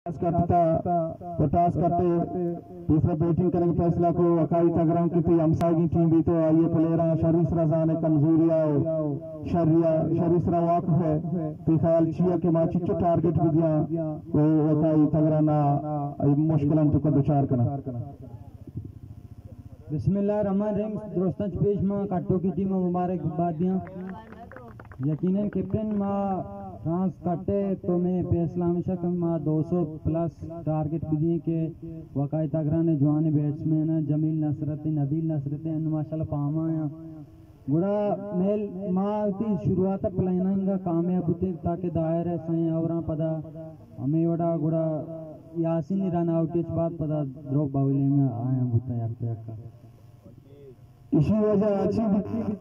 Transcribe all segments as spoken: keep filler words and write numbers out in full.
करता तो टास्क करते दूसरा बैटिंग करने का फैसला को अकाई तगरम की थी हमसागी टीम भी तो आइए प्लेयर शरीस रजा ने कमजोरिया शरिया शरीस वाकफ है तो ख्याल छिया के माची चो टारगेट भी दिया वो अकाई तगराना मुश्किलन तो का दुचार करना बिस्मिल्लाह रहमान रहीम दोस्तों पेश मां काटो की टीम मुबारकबाद दिया यकीनन कैप्टन मां फ्रांस कटे तो मैं फैसला हमेशा कम माँ दो सौ प्लस टारगेट भी दिए के वकाई तगरा ने जवान बैट्समैन है जमील नसरत नबील नसरत माशाल्लाह पामा है गुड़ा मेल माँ की शुरुआत प्लानिंग का कामयाब होते ताकि दायर है सही और पता हमें वड़ा गुड़ा यासीन रन आउट के बाद पता ड्रॉप बावले में आया होता है इसी वजह अच्छी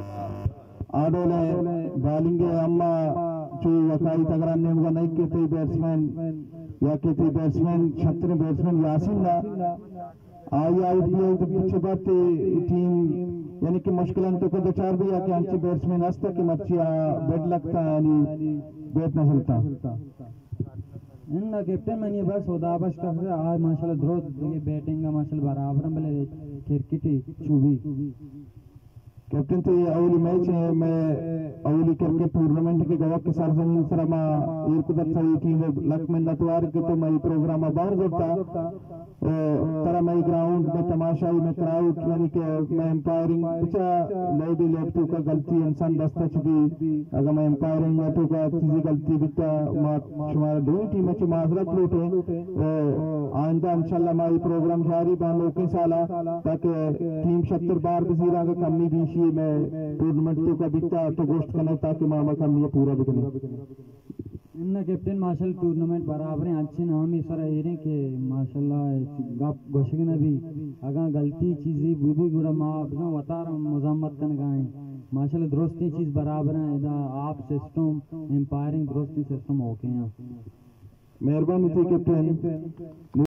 आडोले बॉलिंग अम्मा जो वकाई तगरान ने उनका नहीं कहते बैट्समैन या कहते बैट्समैन छत्र बैट्समैन यासीन ला आई आउट भी है तो पीछे बात टीम यानी कि मुश्किलन तो को दो चार भी आके अंचे बैट्समैन हंसता कि मच्छिया बैट लगता है यानी बैट न चलता इन कैप्टन मैंने बस उदाबश कर रहा आज माशाल्लाह द्रोत ये बैटिंग का माशाल्लाह बराबर भले क्रिकेट चुभी कैप्टन तो ये अवली मैच है मैं अवली क्रिकेट टूर्नामेंट के गवाह के साथ जमीन सरमा एक कुदरत सही टीम लक में नतवार के तो मैं प्रोग्राम बाहर जोड़ता तरह मैं ग्राउंड में तमाशाई में क्राउड यानी कि मैं एम्पायरिंग पिछा ले भी लेफ्टू का गलती इंसान दस्ता चुकी अगर मैं एम्पायरिंग लेफ्टू का चीज़ी गलती बिता शुमार दो टीम में माजरत लूटे आइंदा इंशाल्लाह मैं प्रोग्राम जारी बानो के साला ताकि टीम सत्तर बार बजीरा का कमी भी में टूर्नामेंट तो का बिकता तो गोश्त करना ताकि मामा का ये पूरा बिकने इन कैप्टन माशाल टूर्नामेंट बराबर हैं अच्छे नाम ही सर ये के माशाल्लाह गप गोशगन भी अगर गलती चीज़ें वो भी गुड़ा माँ अपना बता रहा हूँ मजम्मत कर गाएं माशाल्लाह दोस्ती चीज़ बराबर है इधर आप सिस्टम एम्पायरिंग दोस्ती सिस्टम होके हैं मेहरबानी थी कैप्टन।